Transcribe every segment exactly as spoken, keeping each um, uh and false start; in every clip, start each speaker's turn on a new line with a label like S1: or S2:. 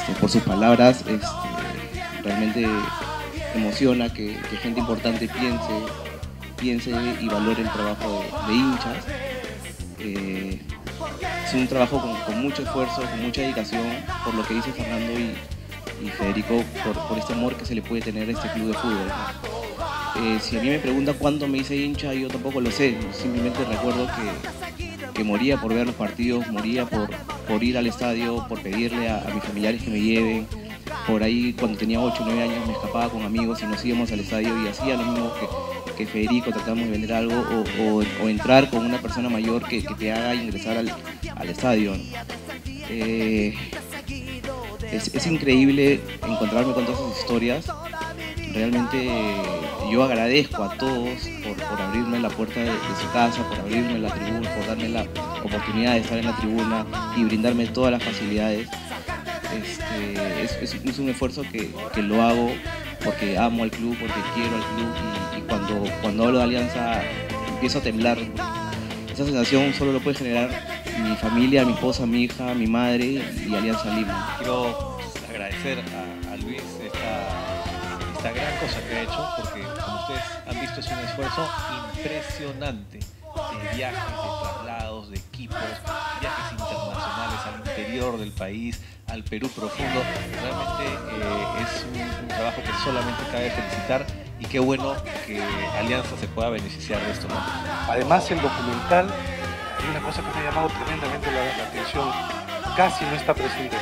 S1: este, por sus palabras. Este, realmente emociona que, que gente importante piense, piense y valore el trabajo de, de hinchas. Eh, es un trabajo con, con mucho esfuerzo, con mucha dedicación, por lo que dice Fernando y, y Federico, por, por este amor que se le puede tener a este club de fútbol, ¿no? Eh, si a mí me pregunta cuándo me hice hincha, yo tampoco lo sé. Simplemente recuerdo que, que moría por ver los partidos, moría por, por ir al estadio, por pedirle a, a mis familiares que me lleven. Por ahí, cuando tenía ocho o nueve años, me escapaba con amigos y nos íbamos al estadio y hacía lo mismo que, que Federico, tratamos de vender algo o, o, o entrar con una persona mayor que, que te haga ingresar al, al estadio, ¿no? Eh, es, es increíble encontrarme con todas esas historias. Realmente yo agradezco a todos por, por abrirme la puerta de, de su casa, por abrirme la tribuna, por darme la oportunidad de estar en la tribuna y brindarme todas las facilidades. Este, es, es, es un esfuerzo que, que lo hago porque amo al club, porque quiero al club y, y cuando, cuando hablo de Alianza empiezo a temblar. Esa sensación solo lo puede generar mi familia, mi esposa, mi hija, mi madre y Alianza Lima.
S2: Quiero agradecer a, a Luis esta, esta gran cosa que ha hecho, porque como ustedes han visto es un esfuerzo impresionante de viajes, de traslados, de equipos, viajes internacionales al interior del país, al Perú profundo. Realmente eh, es un, un trabajo que solamente cabe felicitar y qué bueno que Alianza se pueda beneficiar de esto, ¿no?
S3: Además, el documental, hay una cosa que me ha llamado tremendamente la, la atención, casi no está presente.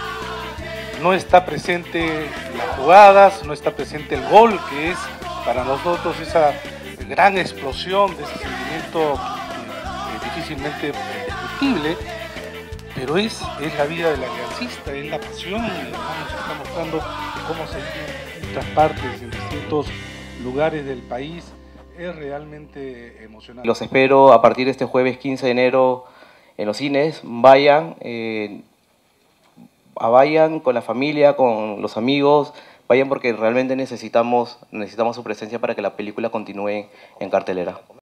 S3: No está presente las jugadas, no está presente el gol, que es para nosotros esa gran explosión de ese sentimiento eh, difícilmente discutible, pero es, es la vida del aliancista, es la pasión, nos está mostrando cómo se vive en otras partes, en distintos lugares del país. Es realmente emocionante.
S1: Los espero a partir de este jueves quince de enero en los cines. Vayan, eh, vayan con la familia, con los amigos, vayan porque realmente necesitamos, necesitamos su presencia para que la película continúe en cartelera.